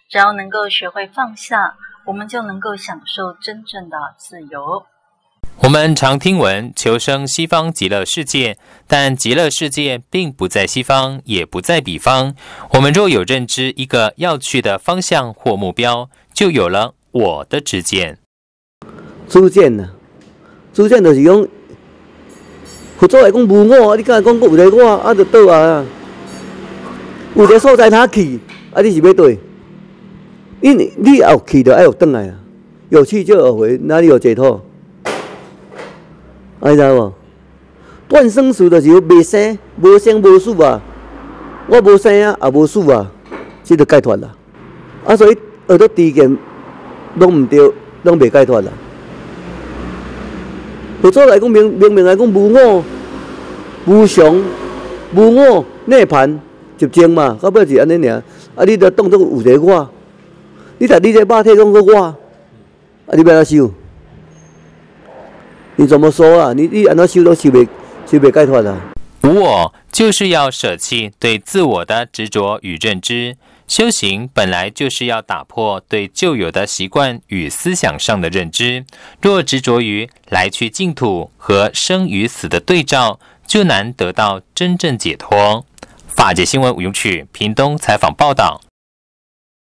只要能够学会放下，我们就能够享受真正的自由。 我们常听闻求生西方极乐世界，但极乐世界并不在西方，也不在彼方。我们若有认知一个要去的方向或目标，就有了我的知见。 知见啊，知见就是讲，佛祖来讲无我，你敢讲有一个我，啊，就倒啊。有一个所在他去，啊，你是要对？你要去就要有转来啊，有去就有回，哪里有解脱？你知无？断生死就是未生，无生无死啊！我无生啊，也无死啊，这就解脱啦。啊，所以学到知见，拢唔对，拢未解脱啦。佛祖来讲明来讲无我、无常、无我、涅槃、寂静嘛，到尾是安尼尔。啊，你著当作有一个我，你把你这肉体讲个我，啊，你要安怎修？你怎么说啊？你按照修都修不解脱了。 无我就是要舍弃对自我的执着与认知，修行本来就是要打破对旧有的习惯与思想上的认知。若执着于来去净土和生与死的对照，就难得到真正解脱。法界新闻吴永曲屏东采访报道。